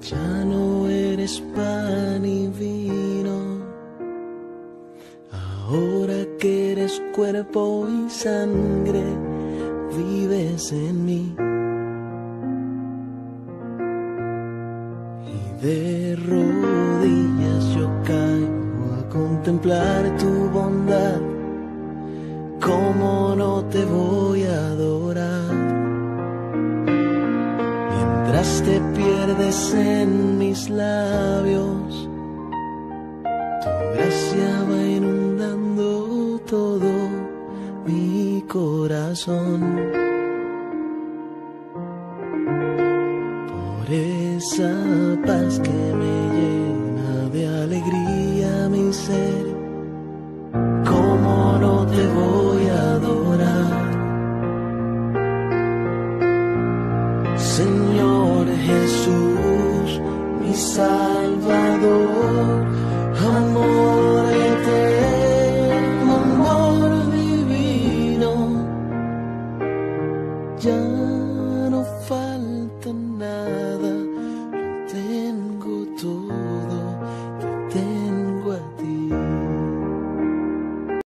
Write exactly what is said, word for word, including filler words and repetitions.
Ya no eres pan y vino, ahora que eres cuerpo y sangre, vives en mí. Y de rodillas yo caigo a contemplar tu bondad. ¿Cómo no te voy a adorar? Mientras te pierdes en mis labios, tu gracia va inundando todo mi corazón. Por esa paz que me llena de alegría mi ser, ¿cómo no te voy a adorar? Señor Jesús, mi Salvador.